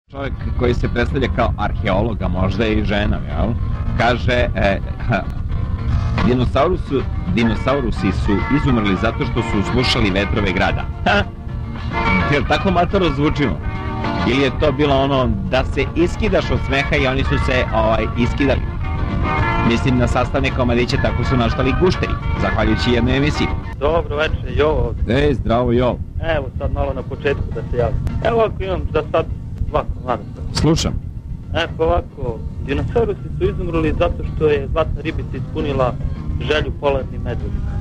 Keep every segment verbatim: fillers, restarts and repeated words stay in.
Čovjek koji se predstavlja kao arheolog, a možda i žena, jel? Kaže, e, ha, dinosaurusu, dinosaurusi su izumrli zato što su slušali vetrove grada. Ha? Jel tako matoro zvučimo? Ili je to bilo ono da se iskidaš od smeha i oni su se ovaj, iskidali? Mislim, na sastavne komadiće tako su naštali gušteri, zahvaljujući jednoj emisiji. Dobro večer, Jovo ovdje. Ej, zdravo, Jovo. Evo sad malo na početku da se javim. Evo ovako imam za sad dva komada. Slušam. Evo ovako, dinosaurusi su izumrli zato što je zlatna ribica ispunila želju polarnim medvedima.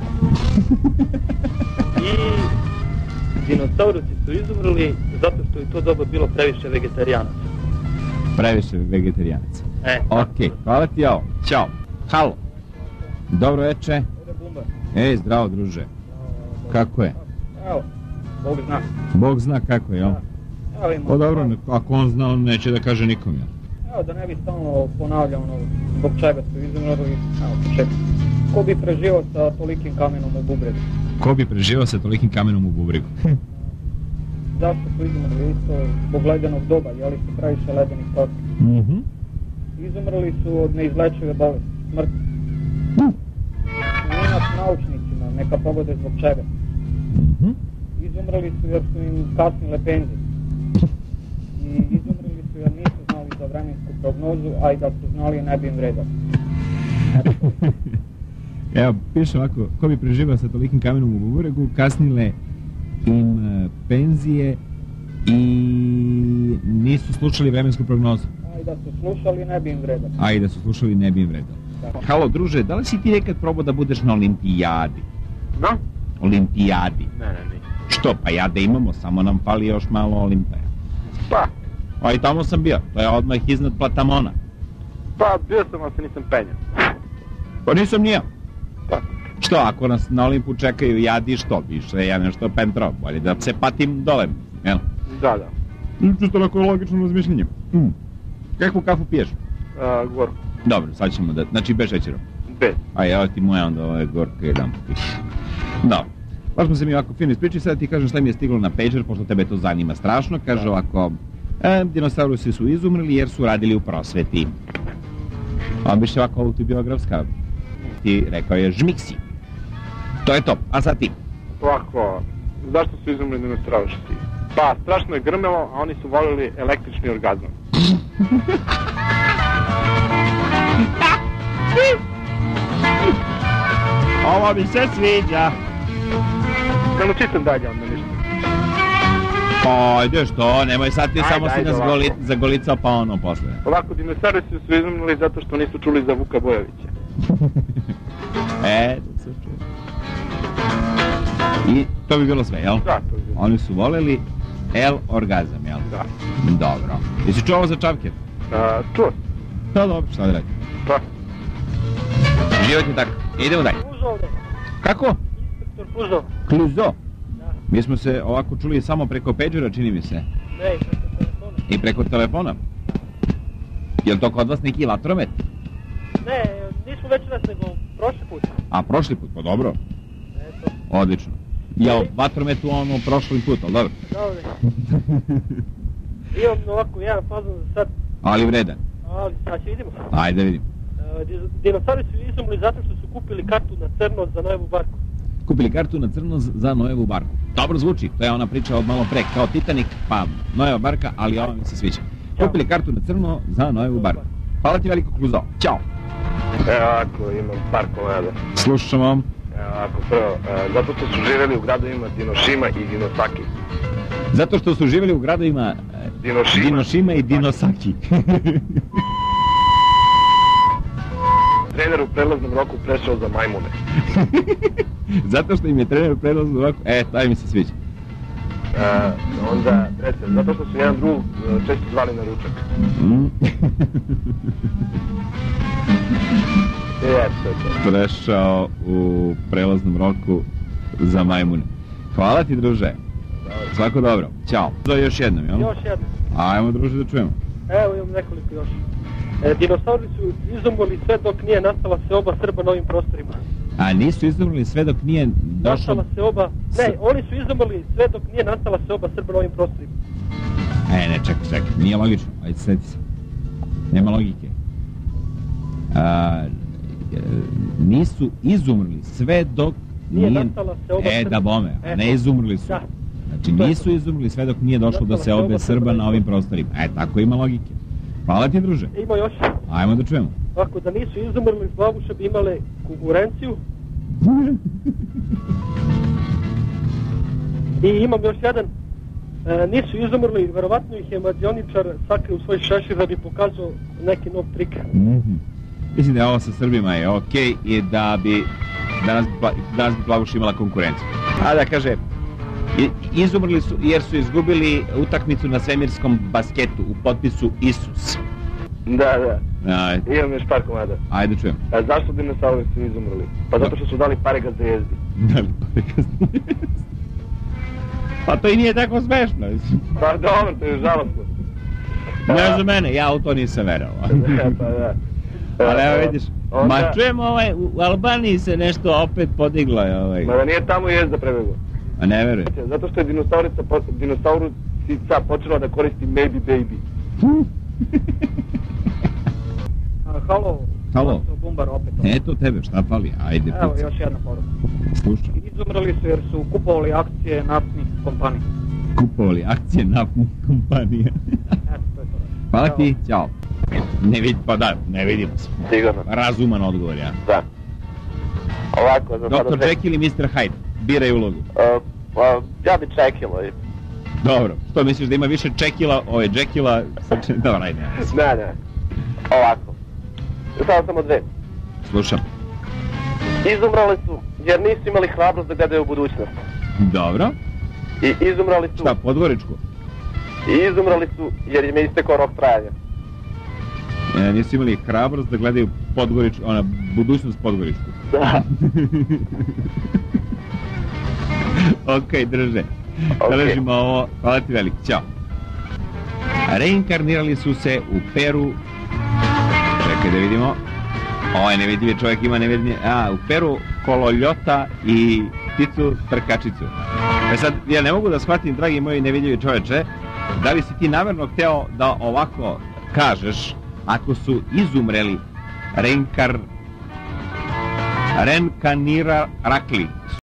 I dinosaurusi su izumrli zato što je to doba bilo previše vegetarijanaca. Previše vegetarijanaca. E, ok, hvala ti, Jovo. Ćao. Halo. Dobro veče. Ej, zdravo, druže. Kako je? Evo, Bog zna. Bog zna kako je, jel? Evo imam. O dobro, ako on zna, on neće da kaže nikom, jel? Evo da ne bi stalno ponavljao ono zbog čega su izumrli, evo počekaj. Ko bi preživao sa tolikim kamenom u bubregu? Ko bi preživao sa tolikim kamenom u bubregu? Zašto su izumrli isto zbog ledenog doba, jeli su previše ledenih torki? Mhm. Izumrli su od neizlečive bolesti, smrti. Unac naučnicima, neka pogode zbog čega. Mhm. Izumrli su jer su im kasnile penzije. I izumrli su jer nisu znali za vremensku prognozu, a i da su znali ne bi im vredali. Evo, piše ovako, ko bi preživao sa tolikim kamenom u bubregu, kasnile im e, penzije i nisu slušali vremensku prognozu. A i da su slušali ne bi im vredali. A i da su slušali ne bi im vredali. Da. Halo, druže, da li si ti nekad probao da budeš na olimpijadi? Da? Olimpijadi? Ne, ne, ne. Što, pa ja da imamo, samo nam fali još malo Olimpeja. Pa, A i tamo sam bio, to je odmah iznad Platamona. pa bio sam, ali se nisam penjao. Pa nisam ni ja. Pa. Što, ako nas na Olimpu čekaju jadi, što više, ja nešto pentro, bolje da se patim dole, jel? Da, da. Čisto onako logično razmišljenje. Mm. Kakvu kafu piješ? Uh, gorko. Dobro, sad ćemo da, znači bez šećera. Bez. A evo ti moja onda ove gorke jedan put. Dobro. Baš smo se mi ovako fino ispričali, sad ti kažem šta mi je stiglo na pager, pošto tebe to zanima strašno. Kaže ovako, e, dinosaurusi su izumrli jer su radili u prosveti. On biše ovako autobiografska. Ti rekao je žmiksi. To je to, a sad ti. Ovako, zašto su izumrli dinosaurusi? Pa, strašno je grmelo, a oni su voljeli električni orgazam. Ovo mi se sviđa. Da ne čitam dalje onda ništa. Ajde što, nemoj sad ti Ajde, samo si ajde, nas ovako. goli, zagolicao pa ono posle. Ovako, dinosaurusi su izumrli zato što nisu čuli za Vuka Bojovića. E, da se čuje. I to bi bilo sve, jel? Da, to je bilo. Oni su voleli L orgazam, jel? Da. Dobro. Jesi čuo ovo za čavke? A, čuo sam. Da, dobro, šta da radi? Pa, Živati tako. Idemo dalje. Puzo ovdje. Kako? Inspektor Puzo. Kluzo. Da. Mi smo se ovako čuli samo preko pagera, čini mi se. Ne, i preko telefona. I preko telefona. Jel to kod vas neki vatromet? Ne, nismo večeras nego prošli put. A, prošli put, pa dobro. Eto, Odlično. Jel vatromet u ono prošli put, ali dobro? dobro. Imam ovako jedan fazon za sad, Ali vredan. ali sad će vidimo. Ajde vidim. E, di- Dinosaurusi su izumrli zato što su kupili kartu na crno za Nojevu barku. Kupili kartu na crno z- za Nojevu barku. Dobro zvuči, to je ona priča od malo pre, kao Titanic, pa Nojeva barka, ali ova mi se sviđa. Ćao. Kupili kartu na crno za Nojevu barku. Hvala ti veliko, Kluzo. Ćao. evo ovako, imam par komada. Slušamo. Evo ovako, prvo, e, zato što su živjeli u gradovima Dinošima i Dinosaki. Zato što su živjeli u gradovima e, Dinošima. Dinošima i Dinosaki. Trener u prelaznom roku prešao za majmune. Zato što im je trener predlazno ovako, e, taj mi se sviđa. E, onda, treće, zato što su jedan drugog e, često zvali na ručak. Mm. I eto, to je to. Prešao u prelaznom roku za majmune. Hvala ti, druže. Svako dobro. Ćao. To je još jednom, jel? Još jedno. Ajmo, druže, da čujemo. Evo imam nekoliko još. E, dinosauri su izumrli sve dok nije nastala seoba Srba na ovim prostorima. A nisu izumrli sve dok nije došlo... Nastala seoba... Ne, oni su izumrli sve dok nije nastala seoba Srba na ovim prostorima. E, ne, čekaj, čekaj, nije logično, ajde seti se. Nema logike. A, nisu izumrli sve dok nije nastala seoba Srba. E, da bome, a ne izumrli su. Da. Znači nisu izumrli sve dok nije došlo do seobe Srba na ovim prostorima. E, tako ima logike. Hvala ti, druže. Ima još. Ajmo da čujemo. Ako da nisu izumrli, slavuše bi imale konkurenciju. I imam još jedan. E, nisu izumrli, verovatno ih je mađioničar sakrio u svoj šešir da bi pokazao neki nov trik. Mm-hmm. Mislim da je ovo sa Srbima je okej i da bi danas, danas bi Plavuša imala konkurenciju. A da kaže, izumrli su jer su izgubili utakmicu na svemirskom basketu u potpisu Isus. Da, da. Ajde. Imam još par komada. Ajde, čujem. A zašto dinosauri su izumrli? Pa zato što su dali pare Gazda-jezdi. Dali pare Gazda-jezdi. Pa to i nije tako smešno. Pa dobro, to je žalostno. Ne za mene, ja u to nisam verao. Pa da. Ali evo vidiš, Onda... ma čujem ovaj, u Albaniji se nešto opet podiglo. Ovaj. Ma da nije tamo jezda prebegla. A ne verujem. Zato što je dinosaurica, dinosaurusica počela da koristi maybe baby. A, halo, Halo. Bumbar opet. Eto tebe, šta fali, ajde. Evo, puca. još jedna poruka. Slušaj. Izumrli su jer su kupovali akcije naftnih kompanija. Kupovali akcije naftnih kompanija. Eto, to je to. Hvala ti, ćao. Ne vidi, pa da, ne vidimo se. Sigurno. Razuman odgovor, ja. Da. Ovako, za doktor Jekyll ili mister Hyde, biraj ulogu. Uh, uh, ja bi Jekyll. Dobro, što misliš da ima više Jekylla, ovo je Jekylla, dobro, ajde. Ne, ne. Ovako. Samo samo dve. Slušam. Izumrali su jer nisu imali hrabrost da gledaju u budućnost. Dobro. I izumrali su... Šta, Podgoričku? I izumrali su jer im je istekao rok trajanja. E, nisu imali hrabrost da gledaju Podgoričku, ona, budućnost Podgoričku. Da. Okej, drže. Okay. Zaležimo ovo, hvala ti veliko, ćao. Reinkarnirali su se u Peru, čekaj da vidimo, ovaj nevidljivi čovjek ima nevidljivi, a, u Peru Kololjota i pticu trkačicu. E sad, ja ne mogu da shvatim, dragi moji nevidljivi čoveče, da li si ti namjerno hteo da ovako kažeš, ako su izumreli reinkar... Renkanira rakli